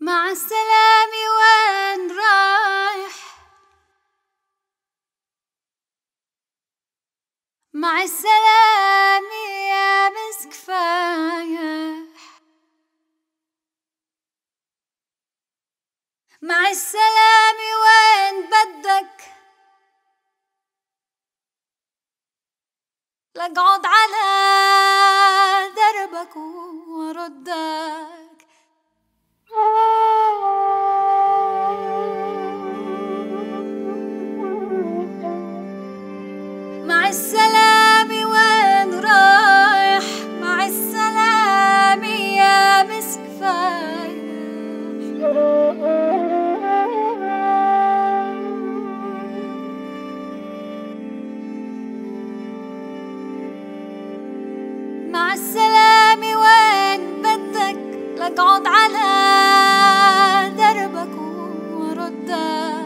مع السلامة وين رايح؟ مع السلامة يا مسك فايح. مع السلامة وين بدك؟ لقعد على دربك وردك. مع السلامة وين رايح؟ مع السلامة يا مسك فايح. مع السلامة وين بدك؟ لقعد على دربك وردك.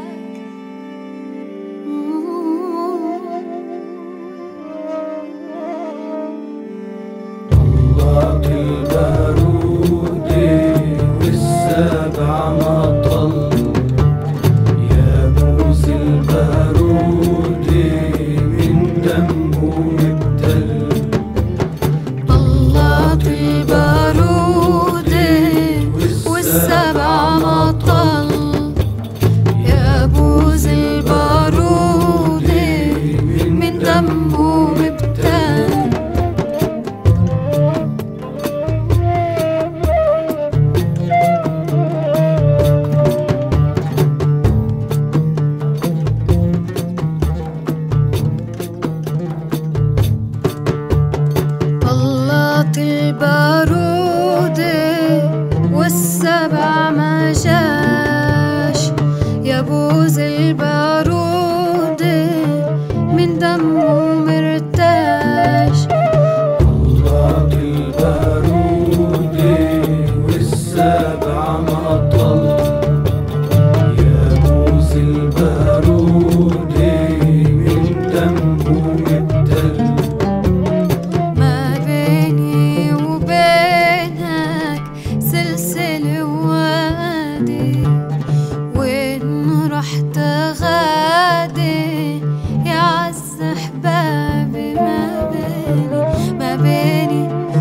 طلعت البارود والسبع مطل يا موز البارود من دمه مبتل. طلعت البارود والسبع مطل يا بوز البارود من دمه مبتل. طلعت البارود والسبع ما جاش يا بوز البارود من دمه مرتاش. طلعت البارود والسبع مطل يا موز البارود من دمه مبتل. ما بيني وبينك سلسلة وادي وين رحت غادي يا عز أحبابي. ما بيني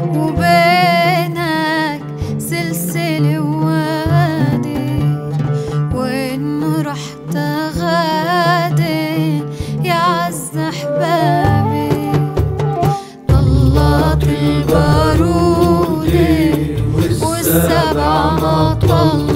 وبينك سلسلة وادي وين رحت غادي يا عز أحبابي. طلعت البارود والسبع مطل